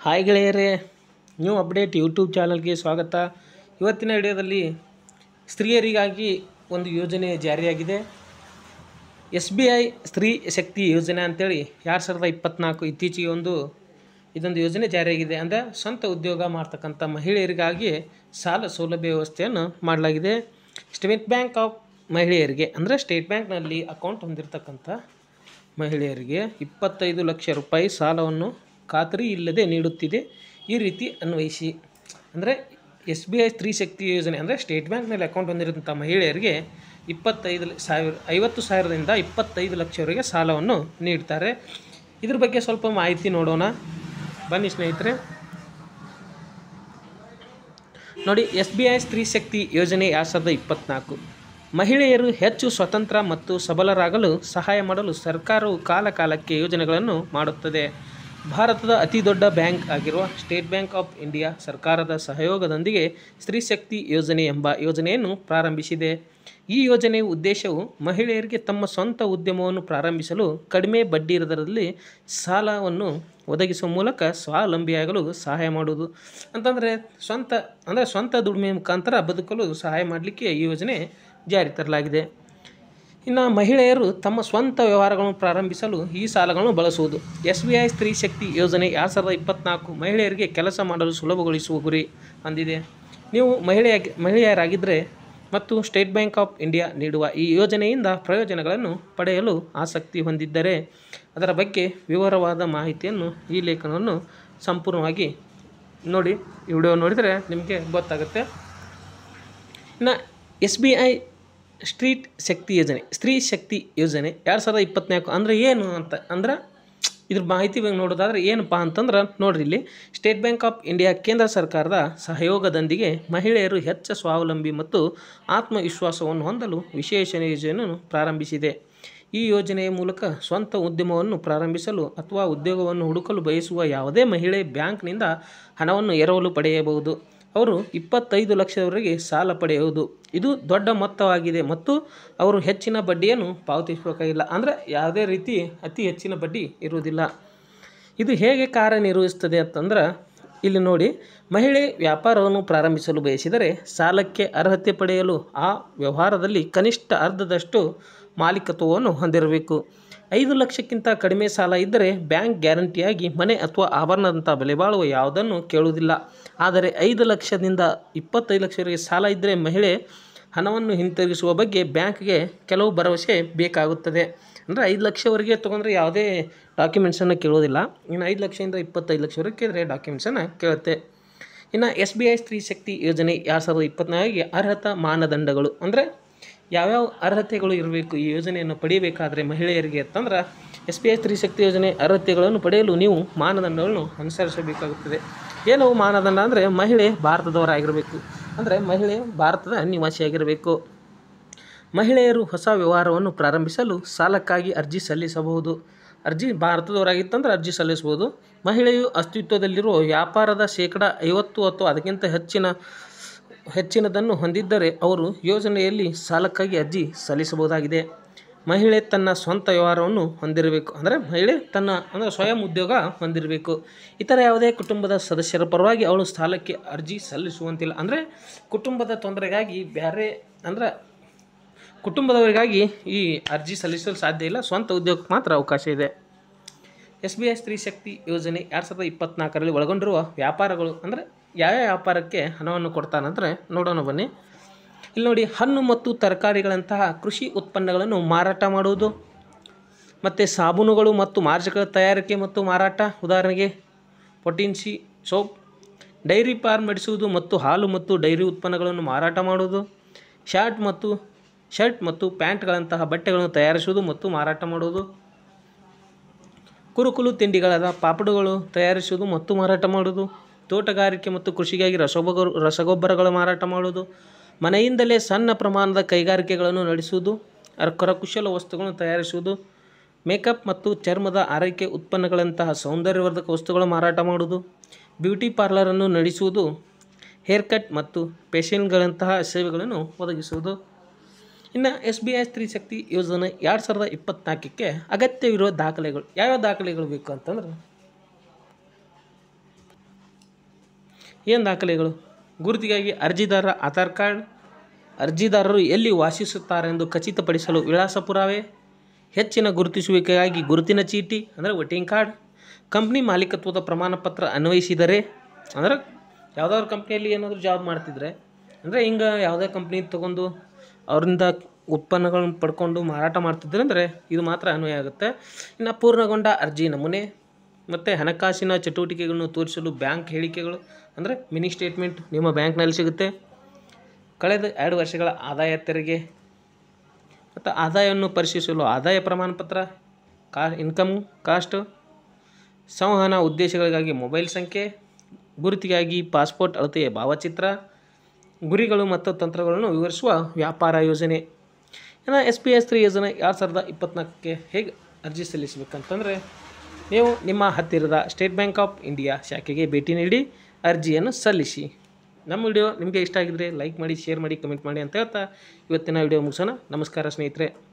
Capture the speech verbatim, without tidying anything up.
Hi ಗೆಳೆಯರೇ, new update YouTube ಚಾನಲ್ಗೆ ಸ್ವಾಗತ. ಇವತ್ತಿನ ವಿಡಿಯೋದಲ್ಲಿ ಸ್ತ್ರೀಯರಿಗಾಗಿ ಒಂದು ಯೋಜನೆ ಜಾರಿಯಾಗಿದೆ. S B I Stree Shakti ಯೋಜನೆ ಅಂತೇಳಿ ಎರಡು ಸಾವಿರದ ಇಪ್ಪತ್ತ್ನಾಲ್ಕು ಇತ್ತೀಚೆಗೆ ಒಂದು ಇದೊಂದು ಯೋಜನೆ ಜಾರಿಯಾಗಿದೆ. ಅಂದರೆ ಸ್ವಂತ ಉದ್ಯೋಗ ಮಾಡ್ತಕ್ಕಂಥ ಮಹಿಳೆಯರಿಗಾಗಿ ಸಾಲ ಸೌಲಭ್ಯ ವ್ಯವಸ್ಥೆಯನ್ನು ಮಾಡಲಾಗಿದೆ. ಸ್ಟೇಟ್ ಬ್ಯಾಂಕ್ ಆಫ್ ಮಹಿಳೆಯರಿಗೆ ಅಂದರೆ ಸ್ಟೇಟ್ ಬ್ಯಾಂಕ್ನಲ್ಲಿ ಅಕೌಂಟ್ ಹೊಂದಿರತಕ್ಕಂಥ ಮಹಿಳೆಯರಿಗೆ ಇಪ್ಪತ್ತೈದು ಲಕ್ಷ ರೂಪಾಯಿ ಸಾಲವನ್ನು ಖಾತರಿ ಇಲ್ಲದೆ ನೀಡುತ್ತಿದೆ. ಈ ರೀತಿ ಅನ್ವಯಿಸಿ ಅಂದರೆ S B I Stree Shakti ಯೋಜನೆ ಅಂದರೆ ಸ್ಟೇಟ್ ಬ್ಯಾಂಕ್ನಲ್ಲಿ ಅಕೌಂಟ್ ಹೊಂದಿರುವಂಥ ಮಹಿಳೆಯರಿಗೆ ಇಪ್ಪತ್ತೈದು ಸಾವಿರ ಐವತ್ತು ಸಾವಿರದಿಂದ ಇಪ್ಪತ್ತೈದು ಲಕ್ಷವರೆಗೆ ಸಾಲವನ್ನು ನೀಡ್ತಾರೆ. ಇದ್ರ ಬಗ್ಗೆ ಸ್ವಲ್ಪ ಮಾಹಿತಿ ನೋಡೋಣ ಬನ್ನಿ ಸ್ನೇಹಿತರೆ. ನೋಡಿ, S B I Stree Shakti ಯೋಜನೆ ಎರಡು ಸಾವಿರದ ಇಪ್ಪತ್ತ್ನಾಲ್ಕು ಮಹಿಳೆಯರು ಹೆಚ್ಚು ಸ್ವತಂತ್ರ ಮತ್ತು ಸಬಲರಾಗಲು ಸಹಾಯ ಮಾಡಲು ಸರ್ಕಾರವು ಕಾಲ ಕಾಲಕ್ಕೆ ಯೋಜನೆಗಳನ್ನು ಮಾಡುತ್ತದೆ. ಭಾರತದ ಅತಿ ದೊಡ್ಡ ಬ್ಯಾಂಕ್ ಆಗಿರುವ ಸ್ಟೇಟ್ ಬ್ಯಾಂಕ್ ಆಫ್ ಇಂಡಿಯಾ ಸರ್ಕಾರದ ಸಹಯೋಗದೊಂದಿಗೆ ಸ್ತ್ರೀ ಶಕ್ತಿ ಯೋಜನೆ ಎಂಬ ಯೋಜನೆಯನ್ನು ಪ್ರಾರಂಭಿಸಿದೆ. ಈ ಯೋಜನೆಯ ಉದ್ದೇಶವು ಮಹಿಳೆಯರಿಗೆ ತಮ್ಮ ಸ್ವಂತ ಉದ್ಯಮವನ್ನು ಪ್ರಾರಂಭಿಸಲು ಕಡಿಮೆ ಬಡ್ಡಿ ದರದಲ್ಲಿ ಸಾಲವನ್ನು ಒದಗಿಸುವ ಮೂಲಕ ಸ್ವಾವಲಂಬಿಯಾಗಲು ಸಹಾಯ ಮಾಡುವುದು. ಅಂತಂದರೆ ಸ್ವಂತ ಅಂದರೆ ಸ್ವಂತ ದುಡಿಮೆ ಮುಖಾಂತರ ಬದುಕಲು ಸಹಾಯ ಮಾಡಲಿಕ್ಕೆ ಈ ಯೋಜನೆ ಜಾರಿ ತರಲಾಗಿದೆ. ಇನ್ನು ಮಹಿಳೆಯರು ತಮ್ಮ ಸ್ವಂತ ವ್ಯವಹಾರಗಳನ್ನು ಪ್ರಾರಂಭಿಸಲು ಈ ಸಾಲಗಳನ್ನು ಬಳಸುವುದು. S B I Stree Shakti ಯೋಜನೆ ಎರಡು ಸಾವಿರದ ಇಪ್ಪತ್ತ್ನಾಲ್ಕು ಮಹಿಳೆಯರಿಗೆ ಕೆಲಸ ಮಾಡಲು ಸುಲಭಗೊಳಿಸುವ ಗುರಿ ಹೊಂದಿದೆ. ನೀವು ಮಹಿಳೆಯಾಗಿ ಮಹಿಳೆಯರಾಗಿದ್ದರೆ ಮತ್ತು ಸ್ಟೇಟ್ ಬ್ಯಾಂಕ್ ಆಫ್ ಇಂಡಿಯಾ ನೀಡುವ ಈ ಯೋಜನೆಯಿಂದ ಪ್ರಯೋಜನಗಳನ್ನು ಪಡೆಯಲು ಆಸಕ್ತಿ ಹೊಂದಿದ್ದರೆ ಅದರ ಬಗ್ಗೆ ವಿವರವಾದ ಮಾಹಿತಿಯನ್ನು ಈ ಲೇಖನವನ್ನು ಸಂಪೂರ್ಣವಾಗಿ ನೋಡಿ. ಈ ವಿಡಿಯೋ ನೋಡಿದರೆ ನಿಮಗೆ ಗೊತ್ತಾಗುತ್ತೆ. ಇನ್ನು S B I street Shakti ಯೋಜನೆ ಸ್ತ್ರೀ ಶಕ್ತಿ ಯೋಜನೆ ಎರಡು ಸಾವಿರದ ಇಪ್ಪತ್ತ್ನಾಲ್ಕು ಅಂದರೆ ಏನು ಅಂತ ಅಂದ್ರೆ ಇದ್ರ ಮಾಹಿತಿ ಬಗ್ಗೆ ನೋಡೋದಾದ್ರೆ ಏನಪ್ಪ ಅಂತಂದ್ರೆ ನೋಡ್ರಿ, ಇಲ್ಲಿ ಸ್ಟೇಟ್ ಬ್ಯಾಂಕ್ ಆಫ್ ಇಂಡಿಯಾ ಕೇಂದ್ರ ಸರ್ಕಾರದ ಸಹಯೋಗದೊಂದಿಗೆ ಮಹಿಳೆಯರು ಹೆಚ್ಚು ಸ್ವಾವಲಂಬಿ ಮತ್ತು ಆತ್ಮವಿಶ್ವಾಸವನ್ನು ಹೊಂದಲು ವಿಶೇಷ ಯೋಜನೆಯನ್ನು ಪ್ರಾರಂಭಿಸಿದೆ. ಈ ಯೋಜನೆಯ ಮೂಲಕ ಸ್ವಂತ ಉದ್ಯಮವನ್ನು ಪ್ರಾರಂಭಿಸಲು ಅಥವಾ ಉದ್ಯೋಗವನ್ನು ಹುಡುಕಲು ಬಯಸುವ ಯಾವುದೇ ಮಹಿಳೆ ಬ್ಯಾಂಕ್ನಿಂದ ಹಣವನ್ನು ಎರವಲು ಪಡೆಯಬಹುದು. ಅವರು ಇಪ್ಪತ್ತೈದು ಲಕ್ಷದವರೆಗೆ ಸಾಲ ಪಡೆಯುವುದು. ಇದು ದೊಡ್ಡ ಮೊತ್ತವಾಗಿದೆ ಮತ್ತು ಅವರು ಹೆಚ್ಚಿನ ಬಡ್ಡಿಯನ್ನು ಪಾವತಿಸಬೇಕಾಗಿಲ್ಲ. ಅಂದರೆ ಯಾವುದೇ ರೀತಿ ಅತಿ ಹೆಚ್ಚಿನ ಬಡ್ಡಿ ಇರುವುದಿಲ್ಲ. ಇದು ಹೇಗೆ ಕಾರ್ಯನಿರ್ವಹಿಸ್ತದೆ ಅಂತಂದ್ರೆ ಇಲ್ಲಿ ನೋಡಿ, ಮಹಿಳೆ ವ್ಯಾಪಾರವನ್ನು ಪ್ರಾರಂಭಿಸಲು ಬಯಸಿದರೆ ಸಾಲಕ್ಕೆ ಅರ್ಹತೆ ಪಡೆಯಲು ಆ ವ್ಯವಹಾರದಲ್ಲಿ ಕನಿಷ್ಠ ಅರ್ಧದಷ್ಟು ಮಾಲೀಕತ್ವವನ್ನು ಹೊಂದಿರಬೇಕು. ಐದು ಲಕ್ಷಕ್ಕಿಂತ ಕಡಿಮೆ ಸಾಲ ಇದ್ದರೆ ಬ್ಯಾಂಕ್ ಗ್ಯಾರಂಟಿಯಾಗಿ ಮನೆ ಅಥವಾ ಆಭರಣದಂಥ ಬೆಲೆ ಬಾಳುವ ಯಾವುದನ್ನು ಕೇಳುವುದಿಲ್ಲ. ಆದರೆ ಐದು ಲಕ್ಷದಿಂದ ಇಪ್ಪತ್ತೈದು ಲಕ್ಷವರೆಗೆ ಸಾಲ ಇದ್ದರೆ ಮಹಿಳೆ ಹಣವನ್ನು ಹಿಂತಿರುಗಿಸುವ ಬಗ್ಗೆ ಬ್ಯಾಂಕ್ಗೆ ಕೆಲವು ಭರವಸೆ ಬೇಕಾಗುತ್ತದೆ. ಅಂದರೆ ಐದು ಲಕ್ಷವರೆಗೆ ತೊಗೊಂಡ್ರೆ ಯಾವುದೇ ಡಾಕ್ಯುಮೆಂಟ್ಸನ್ನು ಕೇಳೋದಿಲ್ಲ. ಇನ್ನು ಐದು ಲಕ್ಷದಿಂದ ಇಪ್ಪತ್ತೈದು ಲಕ್ಷವರೆಗೆ ಕೇಳಿದ್ರೆ ಡಾಕ್ಯುಮೆಂಟ್ಸನ್ನು ಕೇಳುತ್ತೆ. ಇನ್ನು S B I Stree Shakti ಯೋಜನೆ ಎರಡು ಸಾವಿರದ ಇಪ್ಪತ್ತ್ನಾಲ್ಕಿಗೆ ಅರ್ಹತಾ ಮಾನದಂಡಗಳು ಅಂದರೆ ಯಾವ್ಯಾವ ಅರ್ಹತೆಗಳು ಇರಬೇಕು ಈ ಯೋಜನೆಯನ್ನು ಪಡೆಯಬೇಕಾದರೆ ಮಹಿಳೆಯರಿಗೆ ಅಂತಂದ್ರೆ S B I Stree Shakti ಯೋಜನೆ ಅರ್ಹತೆಗಳನ್ನು ಪಡೆಯಲು ನೀವು ಮಾನದಂಡಗಳನ್ನು ಅನುಸರಿಸಬೇಕಾಗುತ್ತದೆ. ಏನವು ಮಾನದಂಡ ಅಂದರೆ ಮಹಿಳೆ ಭಾರತದವರಾಗಿರಬೇಕು. ಅಂದರೆ ಮಹಿಳೆ ಭಾರತದ ನಿವಾಸಿಯಾಗಿರಬೇಕು. ಮಹಿಳೆಯರು ಹೊಸ ವ್ಯವಹಾರವನ್ನು ಪ್ರಾರಂಭಿಸಲು ಸಾಲಕ್ಕಾಗಿ ಅರ್ಜಿ ಸಲ್ಲಿಸಬಹುದು. ಅರ್ಜಿ ಭಾರತದವರಾಗಿತ್ತಂದ್ರೆ ಅರ್ಜಿ ಸಲ್ಲಿಸಬಹುದು. ಮಹಿಳೆಯು ಅಸ್ತಿತ್ವದಲ್ಲಿರುವ ವ್ಯಾಪಾರದ ಶೇಕಡ ಐವತ್ತು ಅಥವಾ ಅದಕ್ಕಿಂತ ಹೆಚ್ಚಿನ ಹೆಚ್ಚಿನದನ್ನು ಹೊಂದಿದ್ದರೆ ಅವರು ಯೋಜನೆಯಲ್ಲಿ ಸಾಲಕ್ಕಾಗಿ ಅರ್ಜಿ ಸಲ್ಲಿಸಬಹುದಾಗಿದೆ. ಮಹಿಳೆ ತನ್ನ ಸ್ವಂತ ವ್ಯವಹಾರವನ್ನು ಹೊಂದಿರಬೇಕು. ಅಂದರೆ ಮಹಿಳೆ ತನ್ನ ಅಂದರೆ ಸ್ವಯಂ ಉದ್ಯೋಗ ಹೊಂದಿರಬೇಕು. ಇತರ ಯಾವುದೇ ಕುಟುಂಬದ ಸದಸ್ಯರ ಪರವಾಗಿ ಅವಳು ಸಾಲಕ್ಕೆ ಅರ್ಜಿ ಸಲ್ಲಿಸುವಂತಿಲ್ಲ. ಅಂದರೆ ಕುಟುಂಬದ ತೊಂದರೆಗಾಗಿ ಬೇರೆ ಅಂದರೆ ಕುಟುಂಬದವರಿಗಾಗಿ ಈ ಅರ್ಜಿ ಸಲ್ಲಿಸಲು ಸಾಧ್ಯ ಇಲ್ಲ. ಸ್ವಂತ ಉದ್ಯೋಗಕ್ಕೆ ಮಾತ್ರ ಅವಕಾಶ ಇದೆ. S B I Stree Shakti ಯೋಜನೆ ಎರಡು ಸಾವಿರದ ಇಪ್ಪತ್ತ್ನಾಲ್ಕರಲ್ಲಿ ಒಳಗೊಂಡಿರುವ ವ್ಯಾಪಾರಗಳು ಅಂದರೆ ಯಾವ ವ್ಯಾಪಾರಕ್ಕೆ ಹಣವನ್ನು ಕೊಡ್ತಾನಂದರೆ ನೋಡೋಣ ಬನ್ನಿ. ಇಲ್ಲಿ ನೋಡಿ, ಹಣ್ಣು ಮತ್ತು ತರಕಾರಿಗಳಂತಹ ಕೃಷಿ ಉತ್ಪನ್ನಗಳನ್ನು ಮಾರಾಟ ಮಾಡುವುದು, ಮತ್ತು ಸಾಬೂನುಗಳು ಮತ್ತು ಮಾರ್ಜಗಳ ತಯಾರಿಕೆ ಮತ್ತು ಮಾರಾಟ, ಉದಾಹರಣೆಗೆ ಪೊಟಿನ್ಸಿ ಸೋಪ್, ಡೈರಿ ಫಾರ್ಮ್ ನಡೆಸುವುದು ಮತ್ತು ಹಾಲು ಮತ್ತು ಡೈರಿ ಉತ್ಪನ್ನಗಳನ್ನು ಮಾರಾಟ ಮಾಡುವುದು, ಶರ್ಟ್ ಮತ್ತು ಶರ್ಟ್ ಮತ್ತು ಪ್ಯಾಂಟ್ಗಳಂತಹ ಬಟ್ಟೆಗಳನ್ನು ತಯಾರಿಸುವುದು ಮತ್ತು ಮಾರಾಟ ಮಾಡುವುದು, ಕುರುಕುಲು ತಿಂಡಿಗಳಾದ ಪಾಪಡುಗಳು ತಯಾರಿಸುವುದು ಮತ್ತು ಮಾರಾಟ ಮಾಡುವುದು, ತೋಟಗಾರಿಕೆ ಮತ್ತು ಕೃಷಿಗಾಗಿ ರಸಗೊಬ್ಬರ ರಸಗೊಬ್ಬರಗಳ ಮಾರಾಟ ಮಾಡುವುದು, ಮನೆಯಿಂದಲೇ ಸಣ್ಣ ಪ್ರಮಾಣದ ಕೈಗಾರಿಕೆಗಳನ್ನು ನಡೆಸುವುದು, ಕರಕುಶಲ ವಸ್ತುಗಳನ್ನು ತಯಾರಿಸುವುದು, ಮೇಕಪ್ ಮತ್ತು ಚರ್ಮದ ಆರೈಕೆ ಉತ್ಪನ್ನಗಳಂತಹ ಸೌಂದರ್ಯವರ್ಧಕ ವಸ್ತುಗಳ ಮಾರಾಟ ಮಾಡುವುದು, ಬ್ಯೂಟಿ ಪಾರ್ಲರನ್ನು ನಡೆಸುವುದು, ಹೇರ್ ಕಟ್ ಮತ್ತು ಫೇಶಿಯಲ್ಗಳಂತಹ ಸೇವೆಗಳನ್ನು ಒದಗಿಸುವುದು. ಇನ್ನು S B I Stree Shakti ಯೋಜನೆ ಎರಡು ಸಾವಿರದ ಇಪ್ಪತ್ತ್ನಾಲ್ಕಕ್ಕೆ ಅಗತ್ಯವಿರುವ ದಾಖಲೆಗಳು ಯಾವ್ಯಾವ ದಾಖಲೆಗಳು ಬೇಕು ಅಂತಂದ್ರೆ ಏನು ದಾಖಲೆಗಳು? ಗುರುತಿಗಾಗಿ ಅರ್ಜಿದಾರರ ಆಧಾರ್ ಕಾರ್ಡ್, ಅರ್ಜಿದಾರರು ಎಲ್ಲಿ ವಾಸಿಸುತ್ತಾರೆಂದು ಖಚಿತಪಡಿಸಲು ವಿಳಾಸ ಪುರಾವೆ, ಹೆಚ್ಚಿನ ಗುರುತಿಸುವಿಕೆಗಾಗಿ ಗುರುತಿನ ಚೀಟಿ ಅಂದರೆ ವೋಟಿಂಗ್ ಕಾರ್ಡ್, ಕಂಪ್ನಿ ಮಾಲೀಕತ್ವದ ಪ್ರಮಾಣ ಪತ್ರ ಅನ್ವಯಿಸಿದರೆ ಅಂದ್ರೆ ಯಾವುದಾದ್ರು ಕಂಪ್ನಿಯಲ್ಲಿ ಏನಾದರೂ ಜಾಬ್ ಮಾಡ್ತಿದ್ರೆ ಅಂದರೆ ಹಿಂಗೆ ಯಾವುದೇ ಕಂಪ್ನಿ ತೊಗೊಂಡು ಅವರಿಂದ ಉತ್ಪನ್ನಗಳನ್ನು ಪಡ್ಕೊಂಡು ಮಾರಾಟ ಮಾಡ್ತಿದ್ರೆ ಅಂದರೆ ಇದು ಮಾತ್ರ ಅನ್ವಯ ಆಗುತ್ತೆ. ಇನ್ನು ಪೂರ್ಣಗೊಂಡ ಅರ್ಜಿ ನಮೂನೆ ಮತ್ತು ಹಣಕಾಸಿನ ಚಟುವಟಿಕೆಗಳನ್ನು ತೋರಿಸಲು ಬ್ಯಾಂಕ್ ಹೇಳಿಕೆಗಳು ಅಂದರೆ ಮಿನಿ ಸ್ಟೇಟ್ಮೆಂಟ್ ನಿಮ್ಮ ಬ್ಯಾಂಕ್ನಲ್ಲಿ ಸಿಗುತ್ತೆ. ಕಳೆದ ಎರಡು ವರ್ಷಗಳ ಆದಾಯ ತೆರಿಗೆ ಮತ್ತು ಆದಾಯವನ್ನು ಪರಿಶೀಲಿಸಲು ಆದಾಯ ಪ್ರಮಾಣ ಪತ್ರ, ಕಾ ಇನ್ಕಮ್ ಕಾಸ್ಟ್, ಸಂವಹನ ಉದ್ದೇಶಗಳಿಗಾಗಿ ಮೊಬೈಲ್ ಸಂಖ್ಯೆ, ಗುರುತಿಗಾಗಿ ಪಾಸ್ಪೋರ್ಟ್ ಅಳತೆಯ ಭಾವಚಿತ್ರ, ಗುರಿಗಳು ಮತ್ತು ತಂತ್ರಗಳನ್ನು ವಿವರಿಸುವ ವ್ಯಾಪಾರ ಯೋಜನೆ. ಇನ್ನು ಎಸ್ ಪಿ ಎಸ್ ತ್ರೀ ಯೋಜನೆ ಎರಡು ಸಾವಿರದ ಇಪ್ಪತ್ತ್ನಾಲ್ಕಕ್ಕೆ ಹೇಗೆ ಅರ್ಜಿ ಸಲ್ಲಿಸಬೇಕಂತಂದರೆ ನೀವು ನಿಮ್ಮ ಹತ್ತಿರದ ಸ್ಟೇಟ್ ಬ್ಯಾಂಕ್ ಆಫ್ ಇಂಡಿಯಾ ಶಾಖೆಗೆ ಭೇಟಿ ನೀಡಿ ಅರ್ಜಿಯನ್ನು ಸಲ್ಲಿಸಿ. ನಮ್ಮ ವಿಡಿಯೋ ನಿಮಗೆ ಇಷ್ಟ ಆಗಿದ್ದರೆ ಲೈಕ್ ಮಾಡಿ, ಶೇರ್ ಮಾಡಿ, ಕಮೆಂಟ್ ಮಾಡಿ ಅಂತ ಹೇಳ್ತಾ ಇವತ್ತಿನ ವಿಡಿಯೋ ಮುಗಿಸೋಣ. ನಮಸ್ಕಾರ ಸ್ನೇಹಿತರೆ.